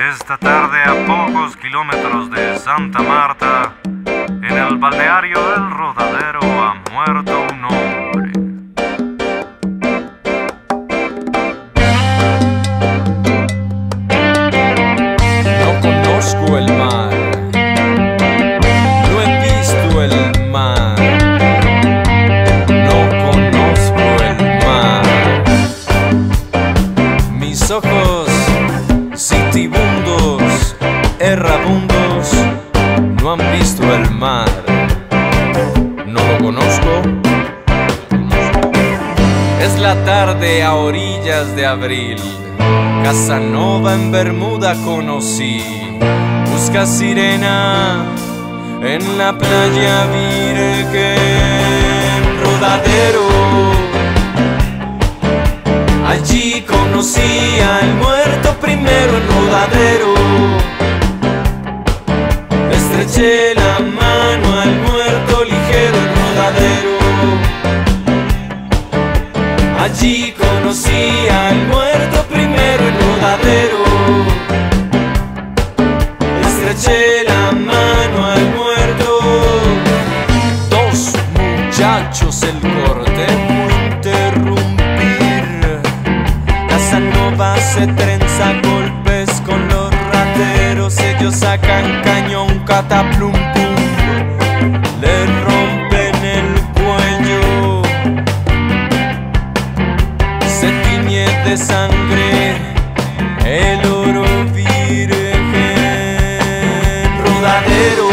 Esta tarde, a pocos kilómetros de Santa Marta, en el balneario del Rodadero, ha muerto un hombre. No conozco el mar, no he visto el mar, no conozco el mar. Mis ojos sitibundos, errabundos, no han visto el mar. No lo conozco. Es la tarde a orillas de abril, Casanova en Bermuda conocí. Busca sirena en la playa Virgen, Rodadero. Allí conocí al muerto primero en Rodadero. Le estreché la mano al muerto ligero en Rodadero. Allí conocí al muerto primero en Rodadero. Le estreché la mano al muerto. Dos muchachos, el corte interrumpir. Casanova se trenza golpes con los rateros. Ellos sacan cañón, cataplum pum, le rompen el cuello. Se tiñe de sangre el oro virgen. Rodadero.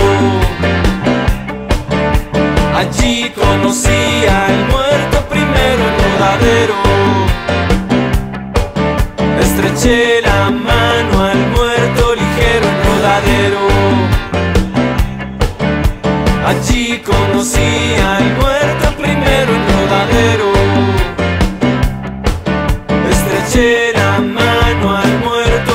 Allí conocí al muerto primero en Rodadero. Le estreché la mano al muerto ligero en Rodadero. Allí conocí al muerto primero en Rodadero. Le estreché la mano al muerto.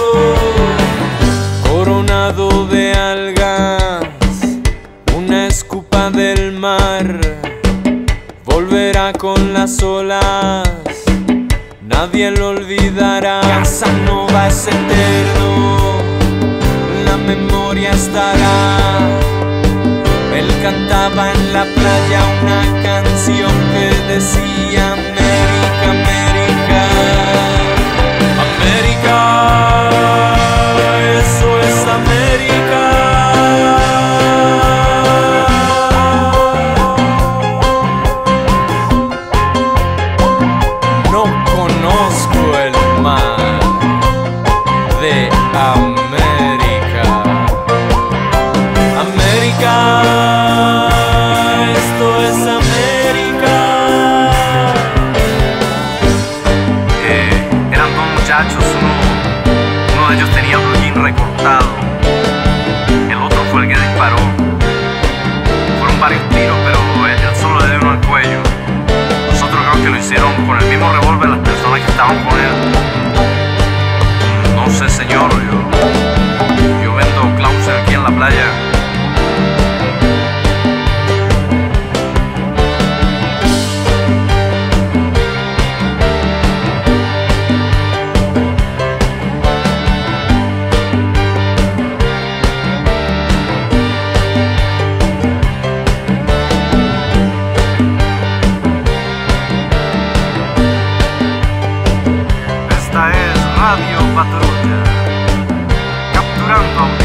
Coronado de algas, una escupa del mar, volverá con las olas, nadie lo olvidará. Casanova es eterno, la memoria estará. Él cantaba en la playa una canción que decía América, América, América, eso es América. No conozco el mar de América. América, esto es América. Eran dos muchachos, uno de ellos tenía un hollín recortado, el otro fue el que disparó. Fueron varios tiros, pero él solo le dio uno al cuello. Los otros creo que lo hicieron con el mismo revólver las personas que estaban con él. No sé, señor, yo vendo Clausen aquí en la playa. Esta es Radio Patrulla, capturando